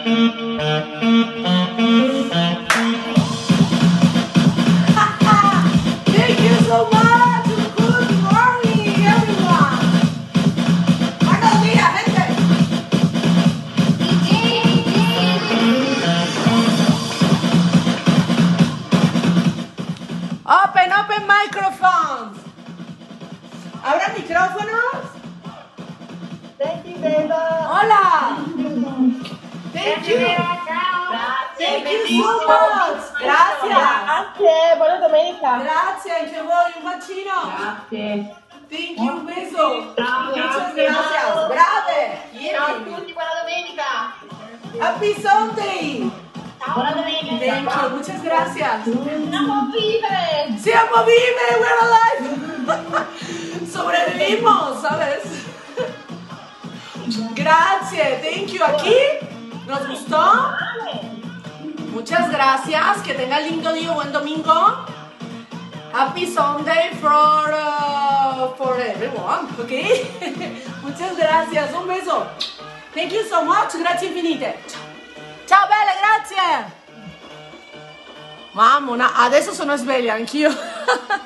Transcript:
Thank you so much. Good morning, everyone. Buenos días, gente. Open microphones. ¿Abran micrófonos? Thank you, Beba. Hola. Thank you. Thank you so much. Grazie. Grazie, buona domenica. Grazie, anche voi, un bacino. Grazie. Thank you, un beso. Ciao, Muchas grazie. gracias. Brave. Ciao a tutti, buona domenica. Happy Sunday. Buona domenica. Thank you, muchas gracias. Andiamo a vivere. Siamo vive, we're alive. Sobrevivimos, ¿sabes? Gracias, thank you. ¿Aquí? ¿Nos gustó? Muchas gracias. Que tenga lindo día, buen domingo. Happy Sunday for everyone, ¿ok? Muchas gracias, un beso. Thank you so much, grazie infinite. Ciao belle, grazie. Mamma, adesso sono sveglia anch'io.